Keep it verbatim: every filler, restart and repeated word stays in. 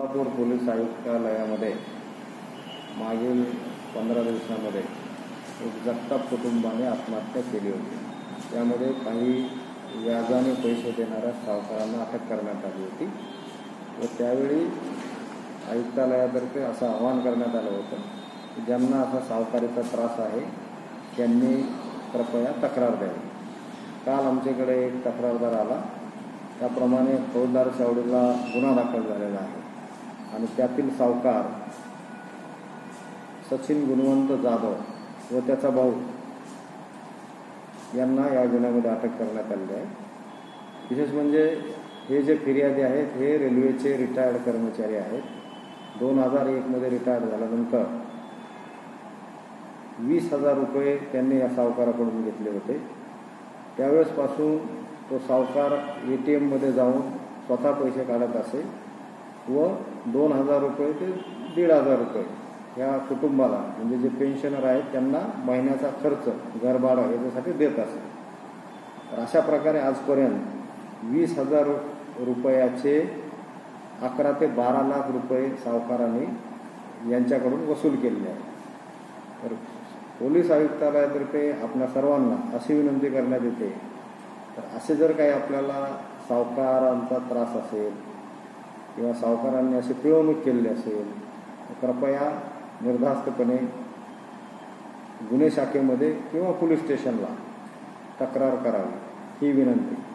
Solapur police आयुक्तालयामध्ये मागील पंधरा दिवसामध्ये एक जगताप कुटुंबाने आत्महत्या केली होती। त्यामध्ये काही व्याजाने पैसे देणाऱ्या सावकारांना अटक करण्यात आली होती व त्यावेळी आयुक्तालयातर्फे असं आवाहन करण्यात आलं होतं की ज्यांना असा सावकारीचा त्रास आहे त्यांनी कृपया तक्रार द्यावी। काल आमच्याकडे एक तक्रारदार आला, त्याप्रमाणे फौजदार चावडीला गुन्हा दाखल झालेला आहे आणि त्यातील सावकार सचिन गुणवंत जाधव व त्याचा भाऊ यांना या गुन्ह्यामध्ये अटक करण्यात आली आहे। विशेष म्हणजे हे जे फिर्यादी आहेत हे रेल्वेचे रिटायर्ड कर्मचारी आहेत। दोन हजार एकमध्ये रिटायर्ड झाल्यानंतर वीस हजार रुपये त्यांनी या सावकाराकडून घेतले होते। त्यावेळेसपासून तो सावकार ए टी एममध्ये जाऊन स्वतः पैसे काढत असे व दोन हजार रुपये ते दीड हजार रुपये या कुटुंबाला म्हणजे जे पेन्शनर आहेत त्यांना महिन्याचा खर्च घरभाडा याच्यासाठी देत असे। तर अशा प्रकारे आजपर्यंत वीस हजार रुपयाचे अकरा ते बारा लाख रुपये सावकारांनी यांच्याकडून वसूल केले आहे। तर पोलीस आयुक्तालयातर्फे आपल्या सर्वांना अशी विनंती करण्यात येते, तर असे जर काही आपल्याला सावकारांचा त्रास असेल किंवा सावकारांनी अशी पिळवणूक केलेली असेल तर कृपया निर्धास्तपणे गुन्हे शाखेमध्ये किंवा पोलीस स्टेशनला तक्रार करावी ही विनंती।